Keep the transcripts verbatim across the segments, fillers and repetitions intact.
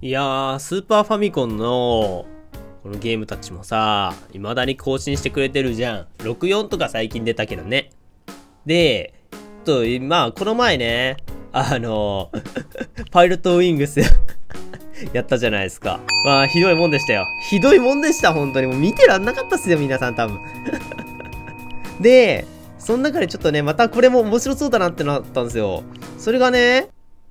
いやー、スーパーファミコンのこのゲームたちもさ、未だに更新してくれてるじゃん。ろくじゅうよんとか最近出たけどね。で、と、まあ、この前ね、あの、パイロットウィングスやったじゃないですか。まあ、ひどいもんでしたよ。ひどいもんでした、本当に。もう見てらんなかったっすよ、皆さん多分。で、その中でちょっとね、またこれも面白そうだなってなったんですよ。それがね、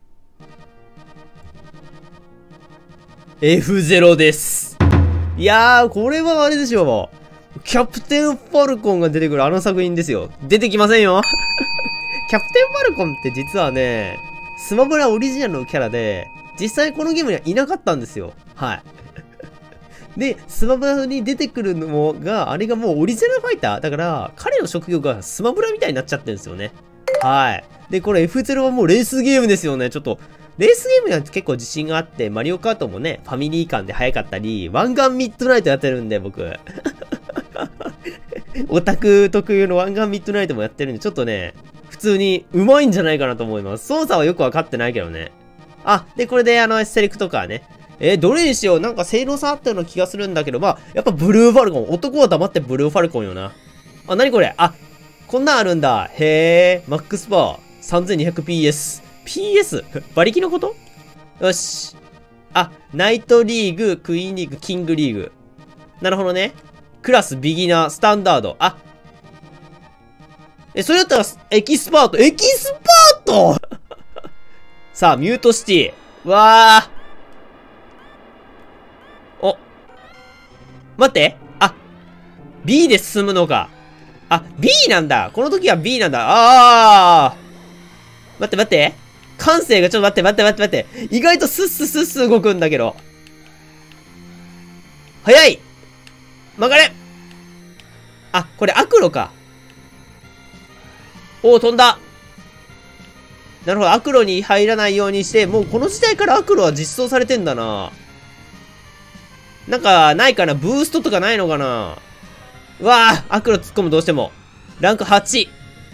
エフゼロ です。いやー、これはあれでしょう。キャプテンファルコンが出てくるあの作品ですよ。出てきませんよ。キャプテンファルコンって実はね、スマブラオリジナルのキャラで、実際このゲームにはいなかったんですよ。はい。で、スマブラに出てくるのが、あれがもうオリジナルファイターだから、彼の職業がスマブラみたいになっちゃってるんですよね。はい。で、これ エフゼロ はもうレースゲームですよね。ちょっと、レースゲームには結構自信があって、マリオカートもね、ファミリー感で早かったり、湾岸ミッドナイトやってるんで、僕。オタク特有の湾岸ミッドナイトもやってるんで、ちょっとね、普通に上手いんじゃないかなと思います。操作はよくわかってないけどね。あ、で、これであの、セレクトカーね。えー、どれにしよう。なんか性能差あったような気がするんだけど、まあ、やっぱブルーファルコン。男は黙ってブルーファルコンよな。あ、なにこれ。あ、こんなんあるんだ。へー。マックスパワー さんぜんにひゃくピーエス。ピーエス? 馬力のこと？よし。あ、ナイトリーグ、クイーンリーグ、キングリーグ。なるほどね。クラス、ビギナー、スタンダード。あ。え、それだったら、エキスパート。エキスパートさあ、ミュートシティ。わー。お。待って。あ。B で進むのか。あ、B なんだ。この時は B なんだ。あー。待って待って。感性がちょっと待って待って待って待って。意外とスッススッス動くんだけど。早い曲がれあ、これアクロか。おー、飛んだ。なるほど、アクロに入らないようにして、もうこの時代からアクロは実装されてんだな。なんか、ないかなブーストとかないのかな。うわー、アクロ突っ込むどうしても。ランクはち。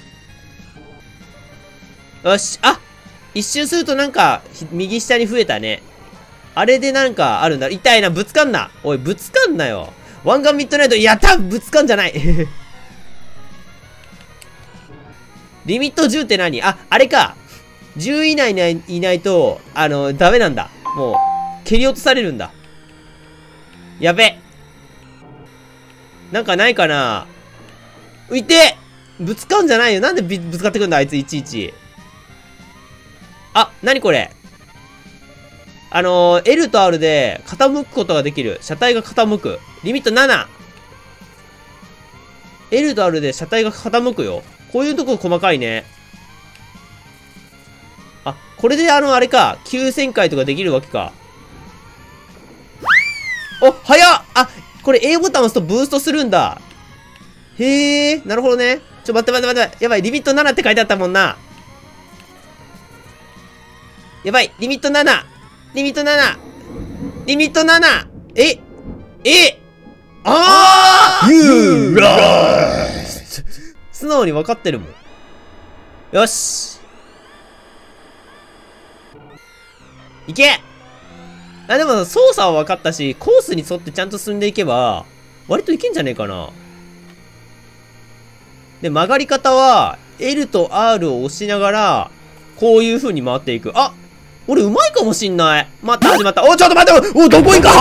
よし、あ一周するとなんか、右下に増えたね。あれでなんかあるんだ。痛いな、ぶつかんな。おい、ぶつかんなよ。湾岸ミッドナイト、やったぶつかんじゃない。リミットじゅうって何？あ、あれか。じゅう以内にいないと、あの、ダメなんだ。もう、蹴り落とされるんだ。やべ。なんかないかな。ういてぶつかんじゃないよ。なんでぶつかってくんだ、あいついちいち。あ、なにこれ。あのー、L と R で傾くことができる。車体が傾く。リミットなな。L と R で車体が傾くよ。こういうとこ細かいね。あ、これであの、あれか。急旋回とかできるわけか。お、早っあ、これ A ボタン押すとブーストするんだ。へえ、なるほどね。ちょ、待って待って待って。やばい、リミットななって書いてあったもんな。やばい、リミットなな。リミットなな。リミットなな。ええああ !You lost! 素直に分かってるもん。よし。いけあ、でも操作は分かったし、コースに沿ってちゃんと進んでいけば、割といけんじゃねえかな。で、曲がり方は、L と R を押しながら、こういう風に回っていく。あ俺うまいかもしんない。また始まった。おちょっと待って、おどこ行か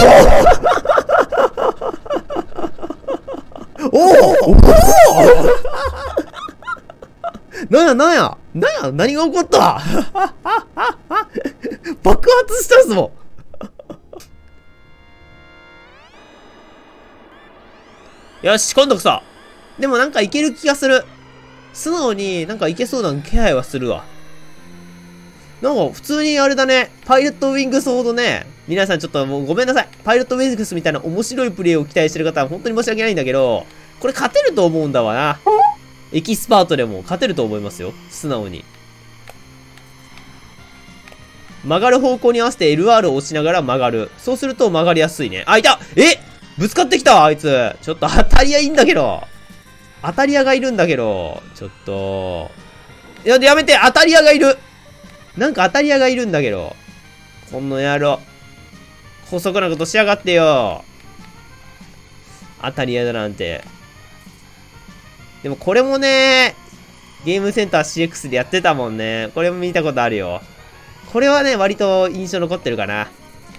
おおおなんやなんやなんや何が起こった爆発したっすもん。よし、今度こそ。でもなんかいける気がする。素直になんかいけそうな気配はするわ。なんか普通にあれだね。パイロットウィングスほどね。皆さんちょっともうごめんなさい。パイロットウィングスみたいな面白いプレイを期待してる方は本当に申し訳ないんだけど、これ勝てると思うんだわな。エキスパートでも勝てると思いますよ。素直に。曲がる方向に合わせて エルアール を押しながら曲がる。そうすると曲がりやすいね。あ、いたえぶつかってきたわ、あいつ。ちょっと当たり屋いいんだけど。当たり屋がいるんだけど。ちょっと。いや、やめて当たり屋がいるなんか当たり屋がいるんだけど。この野郎。 補足なことしやがってよ。当たり屋だなんて。でもこれもね、ゲームセンター シーエックス でやってたもんね。これも見たことあるよ。これはね、割と印象残ってるかな。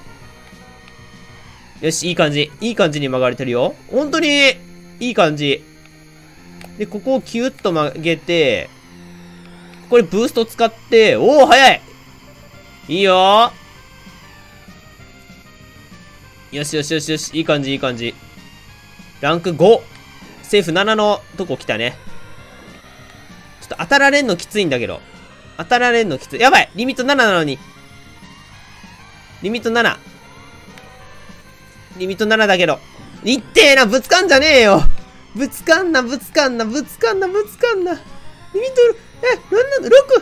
よし、いい感じ。いい感じに曲がれてるよ。本当に、いい感じ。で、ここをキュッと曲げて、これブースト使って、おお早いいいよよしよしよしよし、いい感じいい感じ。ランクご。セーフななのとこ来たね。ちょっと当たられんのきついんだけど。当たられんのきつい。やばいリミットなななのに。リミットなな。リミットななだけど。いってえなぶつかんじゃねえよぶつかんなぶつかんなぶつかんなぶつかんな。リミット、え、なんなの ?ろく!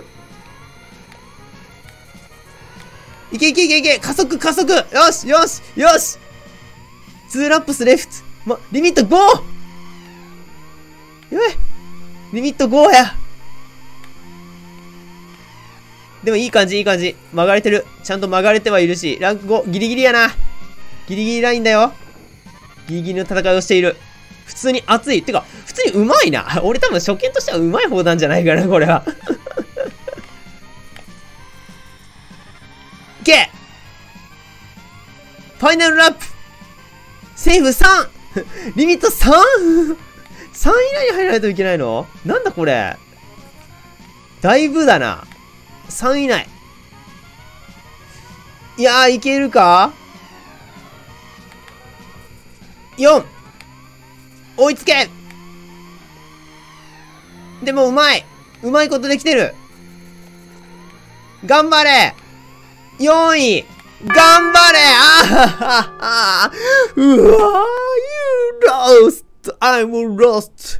いけいけいけいけ加速加速よしよしよし !ツー ラップスレフトま、リミット ご! やばいリミットごやでもいい感じいい感じ。曲がれてる。ちゃんと曲がれてはいるし、ランクご、ギリギリやな。ギリギリラインだよ。ギリギリの戦いをしている。普通に熱い。てか、普通にうまいな。俺多分初見としてはうまい方なんじゃないかな、これは。いけファイナルラップセーフ さん! リミット さん! さん 以内に入らないといけないのなんだこれ。だいぶだな。さん以内。いやー、いけるか ?よん! 追いつけでもうまいうまいことできてる頑張れよんい頑張れああうわー You lost! I'm lost!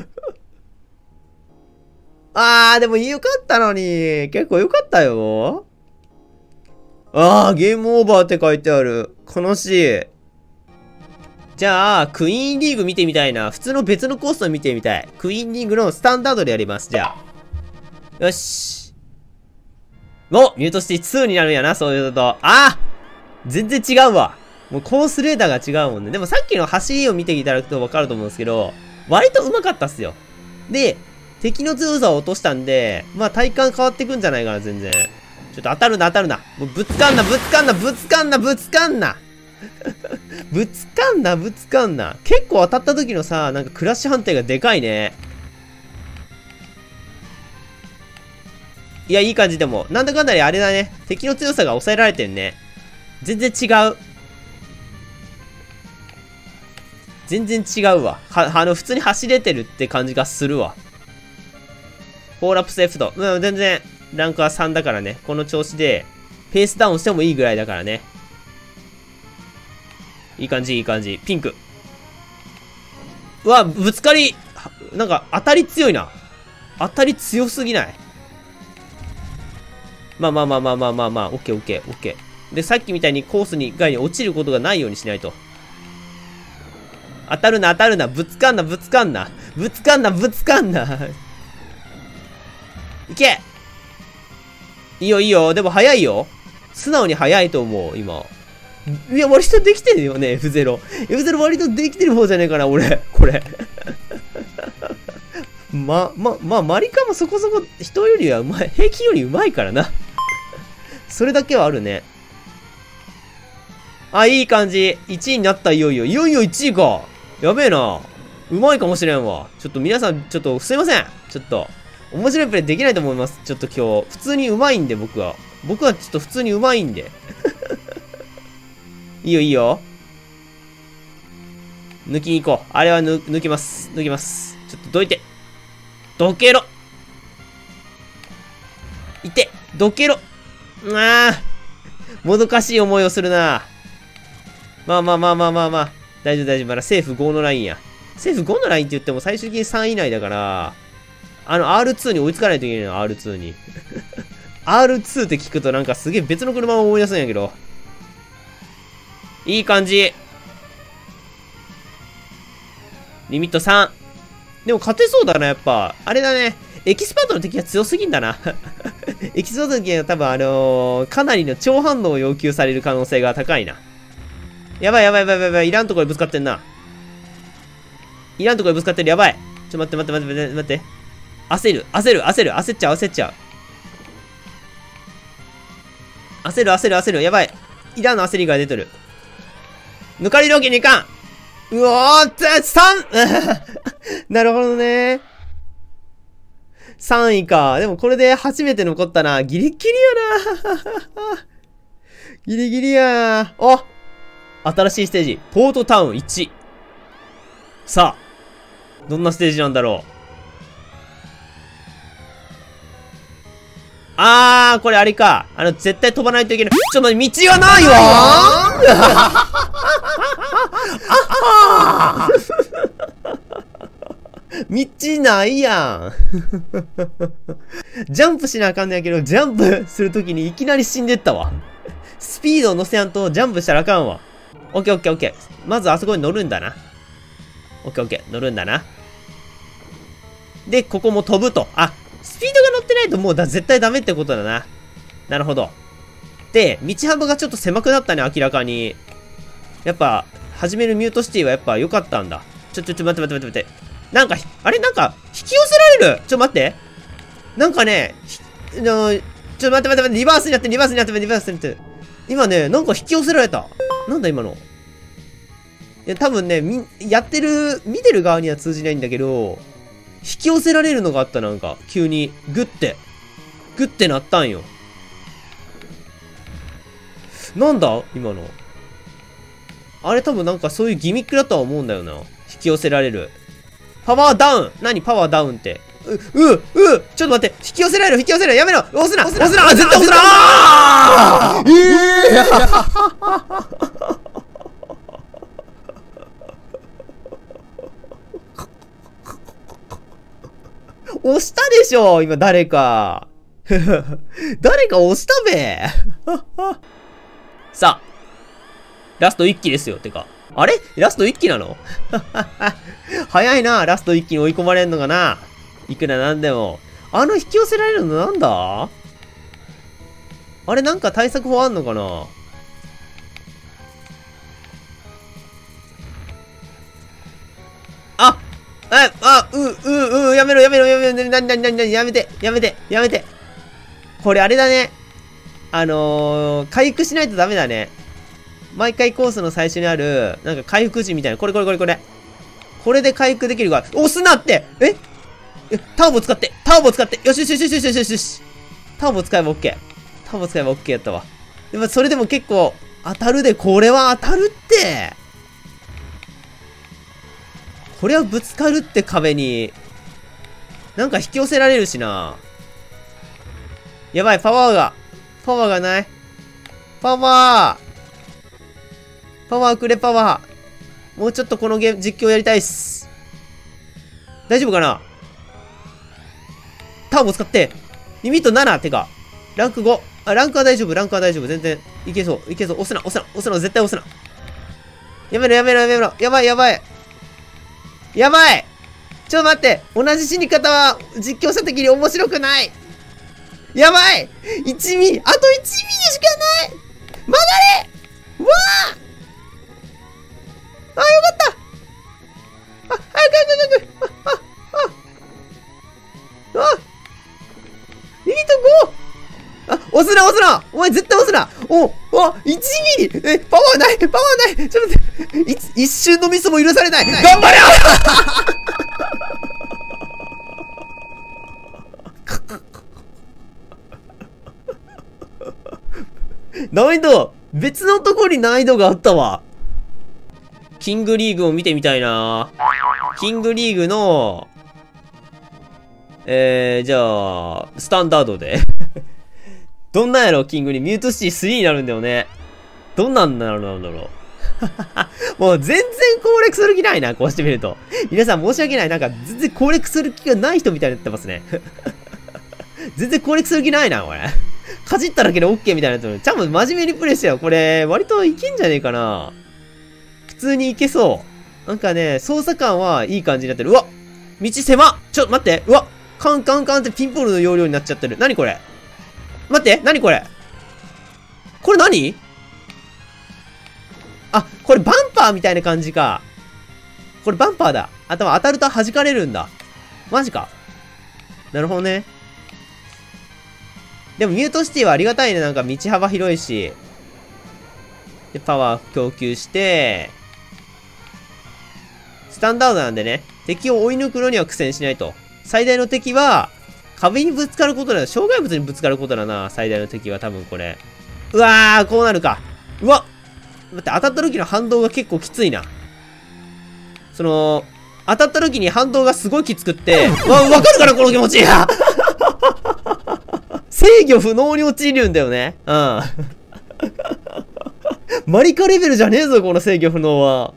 あー、でもよかったのに。結構よかったよ。あー、ゲームオーバーって書いてある。悲しい。じゃあ、クイーンリーグ見てみたいな。普通の別のコースを見てみたい。クイーンリーグのスタンダードでやります。じゃあ。よし。おミュートシティツーになるんやな、そういうこと。あ全然違うわ。もうコースレーダーが違うもんね。でもさっきの走りを見ていただくとわかると思うんですけど、割と上手かったっすよ。で、敵の強さを落としたんで、まあ体感変わってくんじゃないかな、全然。ちょっと当たるな、当たるな。もうぶつかんな、ぶつかんな、ぶつかんな、ぶつかんな。ぶつかんな、ぶつかんな。結構当たった時のさ、なんかクラッシュ判定がでかいね。いや、いい感じでも。なんだかんだであれだね。敵の強さが抑えられてんね。全然違う。全然違うわ。は、あの、普通に走れてるって感じがするわ。フォーラップスレフト。うん、全然、ランクはさんだからね。この調子で、ペースダウンしてもいいぐらいだからね。いい感じ、いい感じ。ピンク。うわ、ぶつかり、なんか当たり強いな。当たり強すぎない？まあまあまあまあまあまあまあ、オッケーオッケーオッケー。で、さっきみたいにコースに外に落ちることがないようにしないと。当たるな、当たるな、ぶつかんな、ぶつかんな。ぶつかんな、ぶつかんな。いけいいよいいよ。でも早いよ。素直に早いと思う、今。いや、割とできてるよね、エフゼロ。エフゼロ 割とできてる方じゃねえかな、俺。これ。ま、ま、まあ、マリカもそこそこ人よりはうまい。平均よりうまいからな。それだけはあるね。あ、いい感じ。いちいになった、いよいよ。いよいよいちいか。やべえな。うまいかもしれんわ。ちょっと皆さん、ちょっとすいません。ちょっと。面白いプレイできないと思います。ちょっと今日。普通にうまいんで、僕は。僕はちょっと普通にうまいんで。いいよ、いいよ。抜きに行こう。あれは抜、抜きます。抜きます。ちょっとどいて。どけろ。いて。どけろ。うわー。もどかしい思いをするな。まあまあまあまあまあまあ。大丈夫大丈夫。まだセーフごのラインや。セーフごのラインって言っても最終的にさん以内だから、あの アールツー に追いつかないといけないの、アールツー に。アールツー って聞くとなんかすげえ別の車を思い出すんやけど。いい感じ。リミットさん。でも勝てそうだな、やっぱ。あれだね。エキスパートの敵が強すぎんだな。エキスパートの敵は多分あのー、かなりの超反応を要求される可能性が高いな。 やばいやばいやばいやばい。いらんところにぶつかってんな。いらんところにぶつかってる。やばい。ちょ、待って待って待って待って。焦る、焦る、焦る、焦っちゃう、焦っちゃう。焦る、焦る、焦る。やばい。いらんの焦りが出てる。抜かれるわけにいかん。うおー、さんなるほどね。さんいか。でもこれで初めて残ったな。ギリギリやな。ギリギリや。お、新しいステージ。ポートタウンいち。さあ、どんなステージなんだろう。あー、これあれか。あの、絶対飛ばないといけない。ちょっと待って、道がないわー道ないやん。ジャンプしなあかんねやけど、ジャンプするときにいきなり死んでったわ。スピードを乗せやんとジャンプしたらあかんわ。オッケーオッケーオッケー。まずあそこに乗るんだな。オッケーオッケー。乗るんだな。で、ここも飛ぶと。あ、スピードが乗ってないともうだ絶対ダメってことだな。なるほど。で、道幅がちょっと狭くなったね、明らかに。やっぱ、始めるミュートシティはやっぱ良かったんだ。ちょ、ちょ、ちょ、待って待って待って待って。なんか、あれなんか、引き寄せられるちょ、待って。なんかね、ひ、の、ちょ、待って待って待って、リバースになって、リバースになって、リバースになって。今ね、なんか引き寄せられた。なんだ今の。いや、多分ね、み、やってる、見てる側には通じないんだけど、引き寄せられるのがあった、なんか、急に、グッて。グッてなったんよ。なんだ今の。あれ多分なんかそういうギミックだとは思うんだよな。引き寄せられる。パワーダウン何パワーダウンって。う、う、う、ちょっと待って。引き寄せられる引き寄せられるやめろ押すな押すなあ絶対押すなあーえー押したでしょ今誰か。誰か押したべさあ。ラストいっきですよ。てか。あれラストいっきなの早いな。ラストいっきに追い込まれんのかな。いくらなんでも。あの引き寄せられるのなんだあれなんか対策法あんのかな。ああ、あ、う、う、う、やめろやめろやめろ。なになになになにやめてやめてやめて。これあれだね。あのー、回復しないとダメだね。毎回コースの最初にある、なんか回復時みたいな。これこれこれこれ。これで回復できるから。押すなってええターボ使ってターボ使ってよしよしよしよしよしよしよしターボ使えば OK。ターボ使えば OK やったわ。でもそれでも結構当たるで、これは当たるってこれはぶつかるって壁に。なんか引き寄せられるしな。やばい、パワーが。パワーがない。パワーパワーくれ、パワー。もうちょっとこのゲーム、実況やりたいっす。大丈夫かなターボ使って。リミットななってか。ランクご。あ、ランクは大丈夫、ランクは大丈夫。全然。いけそう、いけそう。押すな、押すな、押すな、絶対押すな。やめろ、やめろ、やめろ。やばい、やばい。やばいちょっと待って。同じ死に方は実況した時に面白くない。やばい !いち ミリあといちミリしかない曲がれわああ、よかったあ、早く早く早くあ、あ、あ、あ、リミットごあ、押すな押すなお前絶対押すなお、あ、いちミリえ、パワーないパワーないちょっと待って、一瞬のミスも許されない頑張れ難易度別のところに難易度があったわ。キングリーグを見てみたいな。キングリーグの、えー、じゃあ、スタンダードで。どんなんやろ、キングリーグ。ミュートシティスリーになるんだよね。どんなんなるんだろう。もう全然攻略する気ないな、こうしてみると。皆さん申し訳ない。なんか全然攻略する気がない人みたいになってますね。全然攻略する気ないな、これ。かじっただけで OK みたいになってる。ちゃんと真面目にプレイしてよ。これ、割といけんじゃねえかな。普通にいけそう。なんかね、操作感はいい感じになってる。うわ道狭っちょっと待ってうわカンカンカンってピンポールの容量になっちゃってる。なにこれ待ってなにこれこれ何あ、これバンパーみたいな感じか。これバンパーだ。頭当たると弾かれるんだ。マジか。なるほどね。でもミュートシティはありがたいね。なんか道幅広いし。で、パワー供給して、スタンダードなんでね、敵を追い抜くのには苦戦しないと。最大の敵は、壁にぶつかることだ。障害物にぶつかることだな。最大の敵は多分これ。うわー、こうなるか。うわっ待って、当たった時の反動が結構きついな。その、当たった時に反動がすごいきつくって、わ、わかるかなこの気持ち制御不能に陥るんだよね。うん。マリカレベルじゃねえぞ、この制御不能は。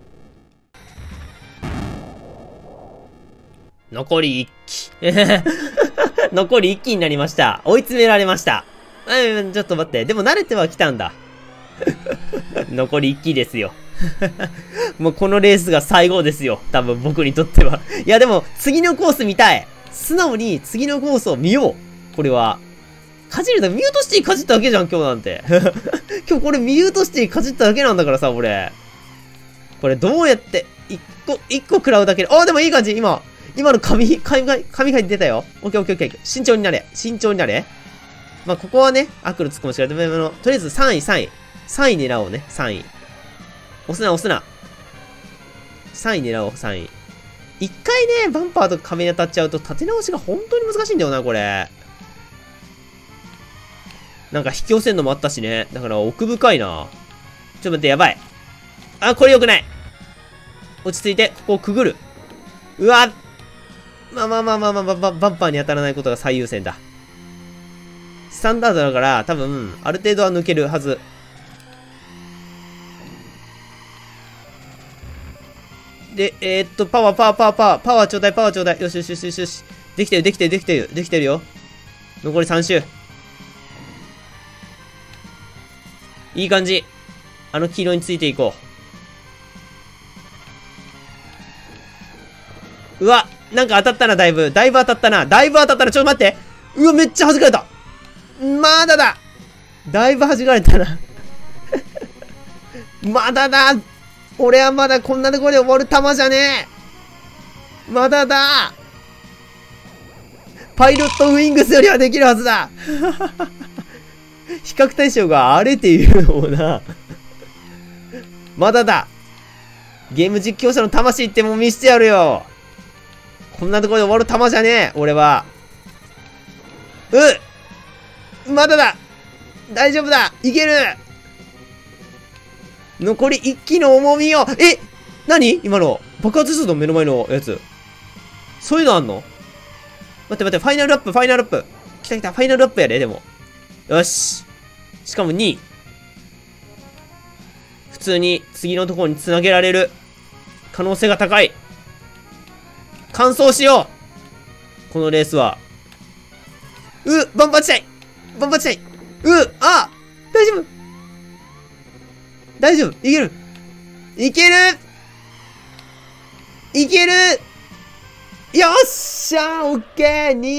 残りいっき。残りいっきになりました。追い詰められました。うん、ちょっと待って。でも慣れてはきたんだ。残りいっきですよ。もうこのレースが最後ですよ。多分僕にとっては。いやでも、次のコース見たい。素直に次のコースを見よう。これは。かじるだ、ミュートシティかじっただけじゃん、今日なんて。今日これミュートシティかじっただけなんだからさ、俺。これどうやって、一個、一個食らうだけで。あ、でもいい感じ、今。今の紙、紙が、紙が出たよ。オッケーオッケーオッケー。慎重になれ。慎重になれ。まあ、ここはね、アクロつくかもしれない。でも、とりあえずさんい、さんい。さんい狙おうね、さんい。押すな、押すな。さんい狙おう、さんい。一回ね、バンパーとか壁に当たっちゃうと、立て直しが本当に難しいんだよな、これ。なんか引き寄せんのもあったしね。だから奥深いな。ちょっと待って、やばい。あ、これ良くない。落ち着いて、ここをくぐる。うわまあまあまあまあまあ、まあ、バンパーに当たらないことが最優先だ。スタンダードだから、多分、ある程度は抜けるはず。で、えー、っと、パワー、パワー、パワー、パワー、パワーちょうだい、パワーちょうだい。よしよしよしよしよし。できてる、できてる、できてる、できてるよ。残りさん周。いい感じ。あの黄色についていこう。うわ、なんか当たったな、だいぶ。だいぶ当たったな。だいぶ当たったな。ちょっと待って。うわ、めっちゃ弾かれた。まだだ。だいぶ弾かれたな。まだだ。俺はまだこんなところで終わる球じゃねえ。まだだ。パイロットウィングスよりはできるはずだ。比較対象があれっていうのもな。まだだ。ゲーム実況者の魂ってもう見せてやるよ。こんなところで終わる球じゃねえ。俺は。うまだだ。大丈夫だ。いける。残りいっきの重みを。え何今の。爆発するの目の前のやつ。そういうのあんの？待って待って、ファイナルラップ、ファイナルラップ。来た来た、ファイナルラップやで、でも。よし。しかもにい。普通に次のところに繋げられる可能性が高い。完走しようこのレースは。うバンパーしたいバンパーしたいうあ大丈夫大丈夫いけるいけるいけるよっしゃオッケー !に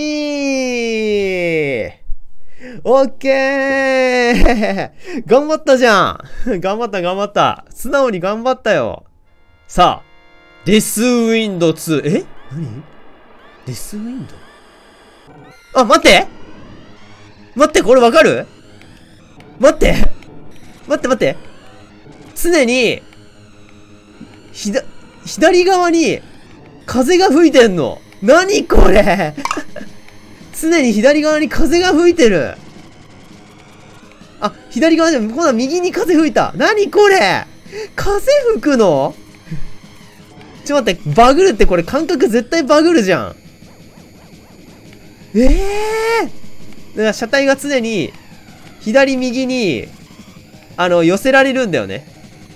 位オッケー頑張ったじゃん頑張った頑張った素直に頑張ったよさあデスウィンドツー。え何デスウィンドあ、待って待って、これわかる待って待って待って常に、ひだ、左側に、風が吹いてんの何これ常に左側に風が吹いてるあ、左側じゃん、今度は右に風吹いた何これ風吹くのちょっと待って、バグるってこれ感覚絶対バグるじゃん。ええー、だから車体が常に、左右に、あの、寄せられるんだよね。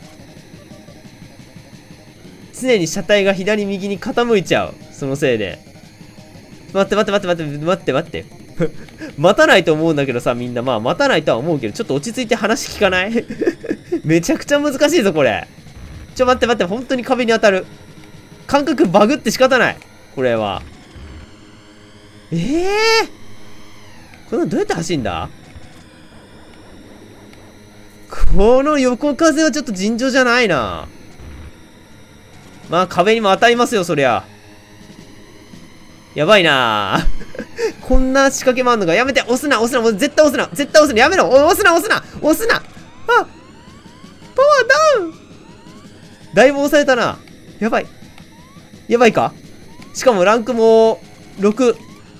常に車体が左右に傾いちゃう。そのせいで。待って待って待って待って待って待って。待たないと思うんだけどさ、みんな。まあ待たないとは思うけど、ちょっと落ち着いて話聞かないめちゃくちゃ難しいぞ、これ。ちょ、待って待って、本当に壁に当たる。感覚バグって仕方ない。これは。ええー、これどうやって走んだここの横風はちょっと尋常じゃないな。まあ壁にも当たりますよ、そりゃ。やばいなこんな仕掛けもあんのか。やめて、押すな、押すな、もう絶対押すな、絶対押すな、やめろ、押すな、押すな、押すな。あ、パワーダウン。だいぶ押されたな。やばい。やばいか。しかもランクもろく。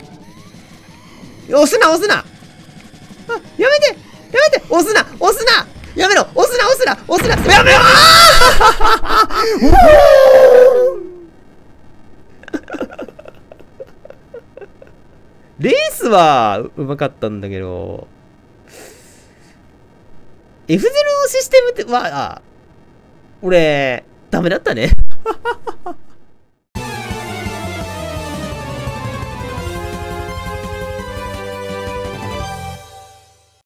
押すな、押すな。あ、やめて、やめて、押すな、押すな。やめろ、押すな、押すな、押すな、やめろ。レースはうまかったんだけど、エフゼロ のシステムって、まあ、俺、ダメだったね。